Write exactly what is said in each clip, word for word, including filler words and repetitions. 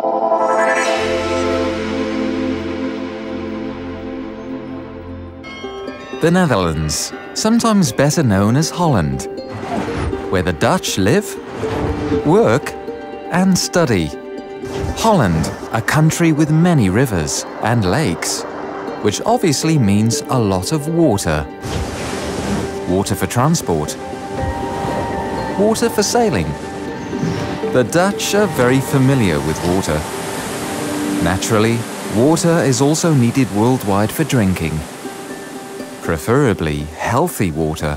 The Netherlands, sometimes better known as Holland, where the Dutch live, work and study. Holland, a country with many rivers and lakes, which obviously means a lot of water. Water for transport. Water for sailing. The Dutch are very familiar with water. Naturally, water is also needed worldwide for drinking. Preferably healthy water.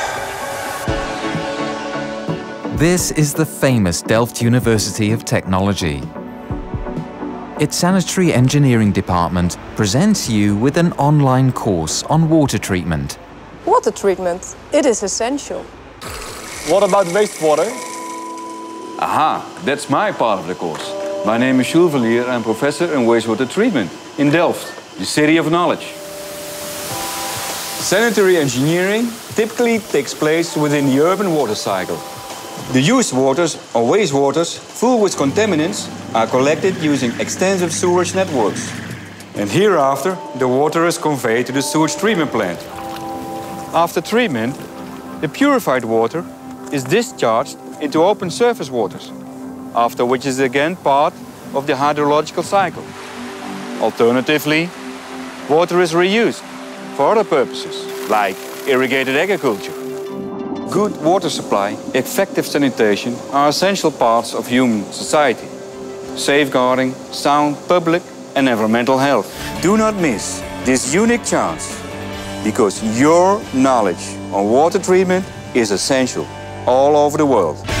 This is the famous Delft University of Technology. Its Sanitary Engineering department presents you with an online course on water treatment. Water treatment, it is essential. What about wastewater? Aha, that's my part of the course. My name is Jules Verlier, I'm professor in wastewater treatment in Delft, the city of knowledge. Sanitary engineering typically takes place within the urban water cycle. The used waters or wastewaters full with contaminants are collected using extensive sewage networks. And hereafter, the water is conveyed to the sewage treatment plant. After treatment, the purified water is discharged into open surface waters, after which is again part of the hydrological cycle. Alternatively, water is reused for other purposes, like irrigated agriculture. Good water supply, effective sanitation are essential parts of human society, safeguarding sound public and environmental health. Do not miss this unique chance, because your knowledge on water treatment is essential all over the world.